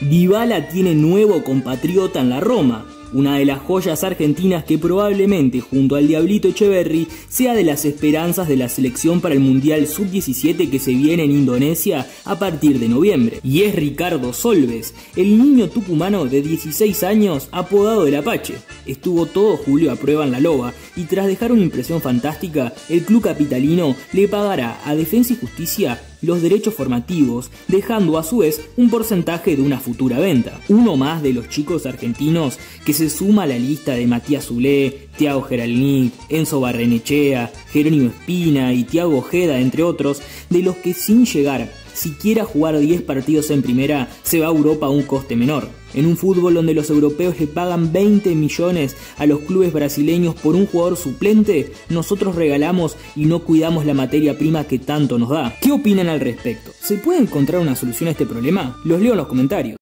Dybala tiene nuevo compatriota en la Roma, una de las joyas argentinas que probablemente, junto al Diablito Echeverri, sea de las esperanzas de la selección para el Mundial Sub-17 que se viene en Indonesia a partir de noviembre. Y es Ricardo Solves, el niño tucumano de 16 años apodado el Apache. Estuvo todo julio a prueba en la Loba y tras dejar una impresión fantástica, el club capitalino le pagará a Defensa y Justicia los derechos formativos, dejando a su vez un porcentaje de una futura venta. Uno más de los chicos argentinos que se suma a la lista de Matías Zulé, Thiago Geralnik, Enzo Barrenechea, Jerónimo Espina y Thiago Ojeda, entre otros, de los que sin llegar siquiera jugar 10 partidos en primera se va a Europa a un coste menor. En un fútbol donde los europeos le pagan 20 millones a los clubes brasileños por un jugador suplente, nosotros regalamos y no cuidamos la materia prima que tanto nos da. ¿Qué opinan al respecto? ¿Se puede encontrar una solución a este problema? Los leo en los comentarios.